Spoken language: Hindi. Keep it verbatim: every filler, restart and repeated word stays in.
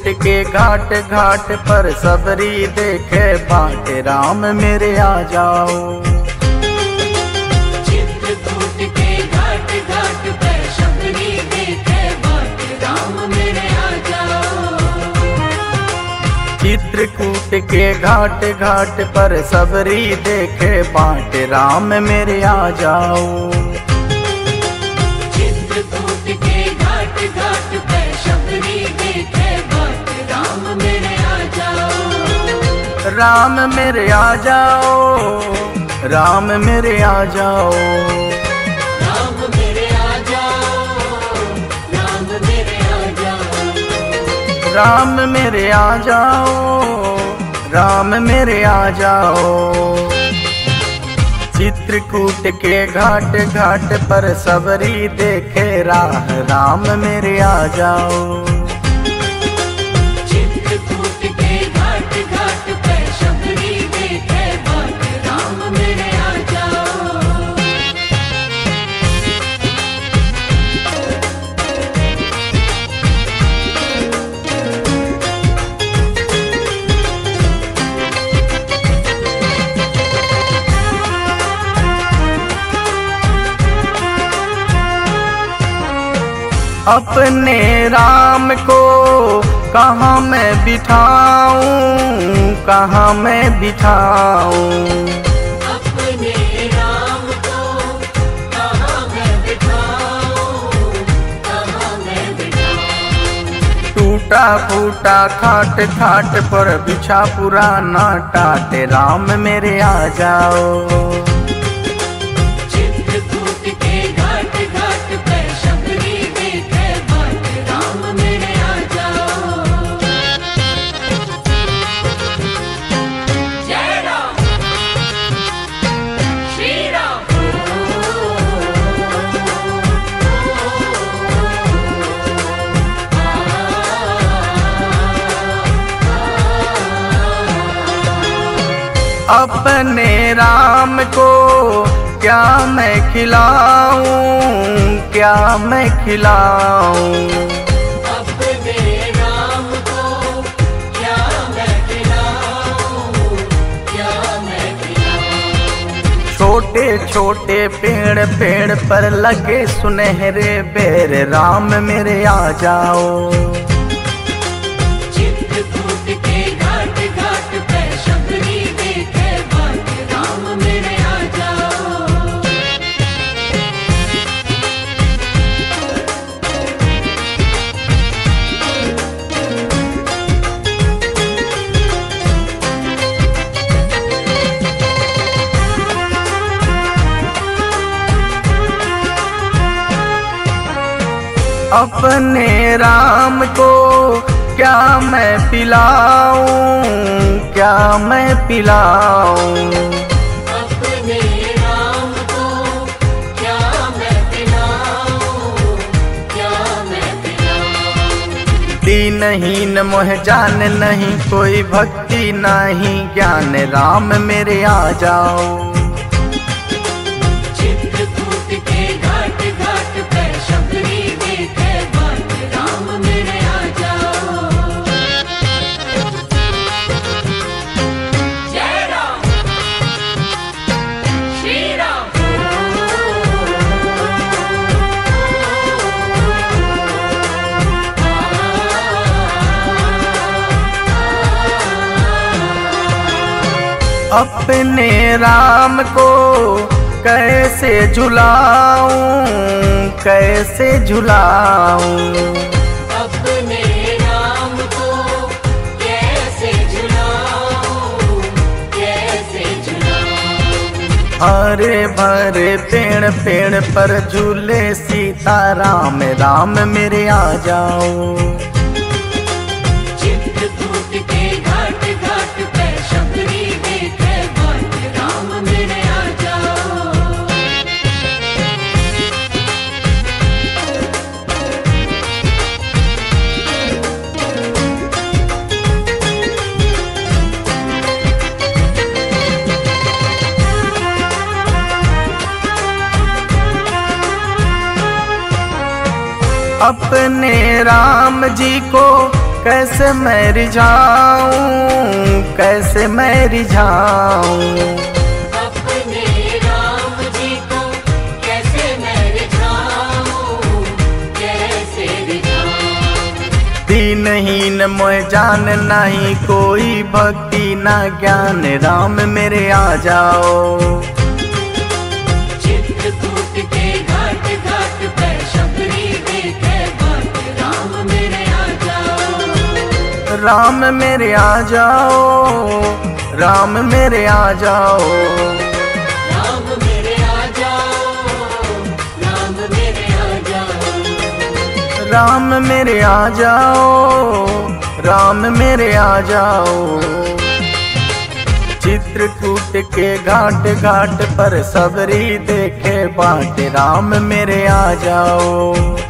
के घाट घाट पर सबरी देखे बाट, राम मेरे आ जाओ। चित्रकूट के घाट घाट पर सबरी देखे बाट, राम मेरे आ जाओ। चित्रकूट के घाट घाट पर सबरी देखे बाट, राम मेरे आ जाओ। चित्रकूट के घाट घाट पर सबरी देखे बाट, राम मेरे आ जाओ। राम मेरे आ जाओ, राम मेरे आ जाओ। राम मेरे आ जाओ, राम मेरे आ जाओ। राम मेरे आ जाओ, राम मेरे आ जाओ। चित्रकूट के घाट घाट पर सबरी देखे राह, राम मेरे आ जाओ। चित्रकूट के घाट घाट पर सबरी देखे बाट, राम मेरे आ जाओ। अपने राम को कहाँ मैं बिठाऊं, कहाँ मैं बिठाऊं। अपने राम को कहाँ मैं बिठाऊं, कहाँ मैं बिठाऊं। टूटा फूटा खाट खाट पर बिछा पुराना टाट, राम मेरे आ जाओ। चित्रकूट के घाट घाट पर सबरी देखे बाट, राम मेरे आ जाओ। जय राम, श्री राम। अपने राम को क्या मैं खिलाऊं, क्या मैं खिलाऊं। अपने राम को क्या मैं खिलाऊं, क्या मैं खिलाऊं। छोटे छोटे पेड़ पेड़ पर लगे सुनहरे बेर, राम मेरे आ जाओ। चित्रकूट के घाट घाट पर सबरी देखे बाट, राम मेरे आ जाओ। अपने राम को क्या मैं पिलाऊं, क्या मैं पिलाऊं। अपने राम को क्या मैं पिलाऊं, क्या मैं पिलाऊं। दीनहीन मोह जान नहीं कोई भक्ति नहीं ज्ञान, राम मेरे आ जाओ। चित्रकूट के घाट घाट पर सबरी देखे बाट, राम मेरे आ जाओ। जय राम, श्री राम। अपने राम को कैसे झुलाऊं, कैसे झुलाऊं। अपने राम को कैसे झुलाऊं, कैसे झुलाऊं। हरे भरे पेड़ पेड़ पर झूले सीता राम, राम मेरे आ जाओ। चित्रकूट के घाट घाट पर सबरी देखे बाट, राम मेरे आ जाओ। अपने राम जी को कैसे मैं रिझाऊं, कैसे मैं रिझाऊं, अपने राम जी को कैसे मैं रिझाऊं, कैसे रिझाऊं। दीनहीन मोह जान नहीं कोई भक्ति ना ज्ञान, राम मेरे आ जाओ। चित्रकूट के घाट घाट पे शबरी देखे बाट, राम मेरे आ जाओ। राम मेरे आ जाओ, राम मेरे आ जाओ, राम मेरे आ जाओ, राम मेरे आ जाओ। राम मेरे आ जाओ, राम मेरे आ जाओ। चित्रकूट के घाट घाट पर सबरी देखे बाट, राम मेरे आ जाओ।